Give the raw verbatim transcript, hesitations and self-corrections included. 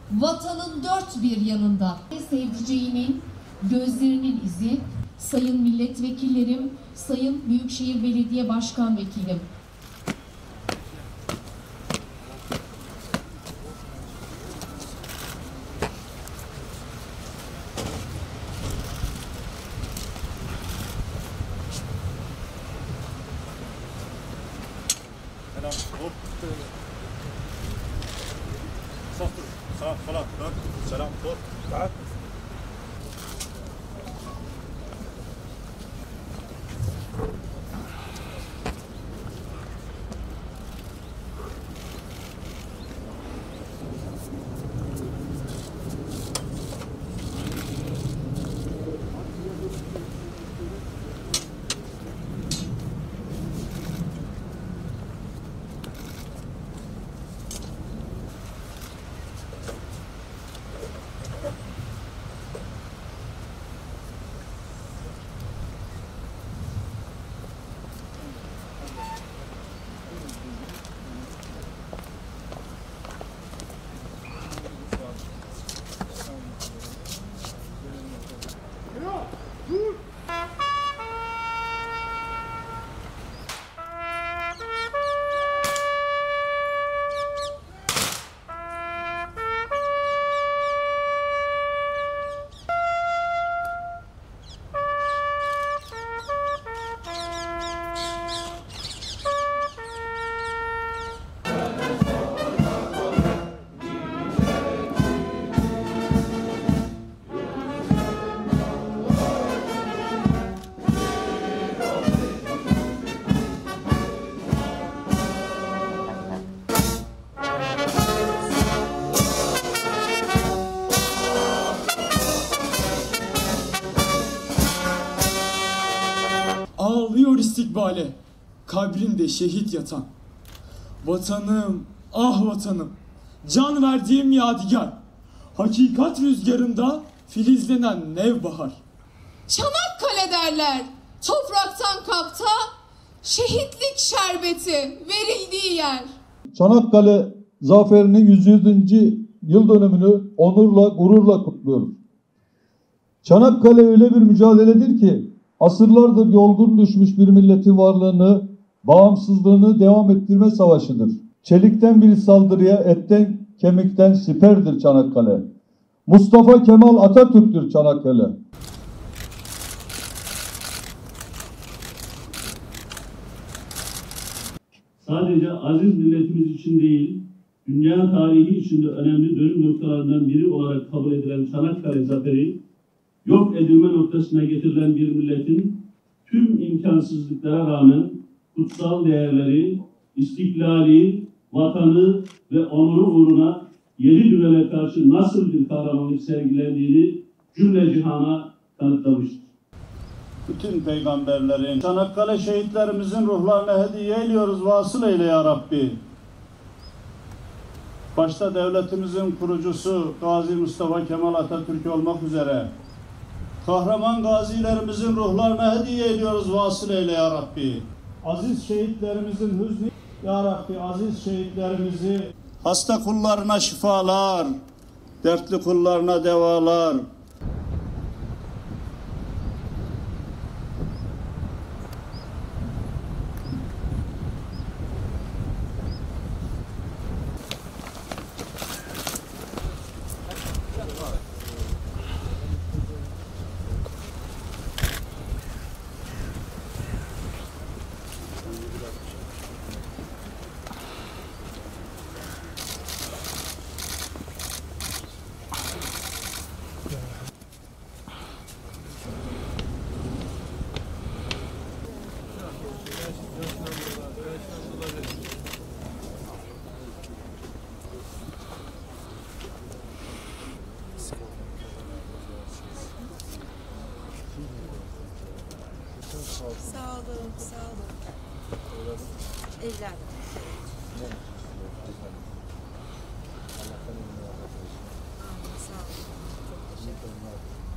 vatanın dört bir yanında. Sevdiceğimin gözlerinin izi, sayın milletvekillerim, sayın Büyükşehir Belediye Başkan Vekilim. Selam, hop. Sağ dur, sağ falan, bak. Selam, hop. Bak. Ağlıyor istikbale, kabrinde şehit yatan. Vatanım, ah vatanım, can verdiğim yadigar. Hakikat rüzgarında filizlenen nevbahar. Çanakkale derler, topraktan kapta, şehitlik şerbeti verildiği yer. Çanakkale zaferinin yüz yedinci yıl dönümünü onurla, gururla kutluyoruz. Çanakkale öyle bir mücadeledir ki, asırlardır yorgun düşmüş bir milletin varlığını, bağımsızlığını devam ettirme savaşıdır. Çelikten bir saldırıya, etten, kemikten siperdir Çanakkale. Mustafa Kemal Atatürk'tür Çanakkale. Sadece aziz milletimiz için değil, dünya tarihi içinde önemli dönüm noktalarından biri olarak kabul edilen Çanakkale Zaferi, yok edilme noktasına getirilen bir milletin tüm imkansızlıklara rağmen kutsal değerleri, istiklali, vatanı ve onuru uğruna yedi düvele karşı nasıl bir kahramanlık sergilendiğini cümle cihana kanıtlamıştır. Bütün peygamberlerin, Çanakkale şehitlerimizin ruhlarına hediye ediyoruz. Vasıl eyle ya Rabbi. Başta devletimizin kurucusu Gazi Mustafa Kemal Atatürk olmak üzere kahraman gazilerimizin ruhlarına hediye ediyoruz. Vasıl eyle ya Rabbi. Aziz şehitlerimizin hüznü ya Rabbi, aziz şehitlerimizi, hasta kullarına şifalar, dertli kullarına devalar. Sağ olun, sağ olun. Evladım. Sağ olun. Çok teşekkür ederim.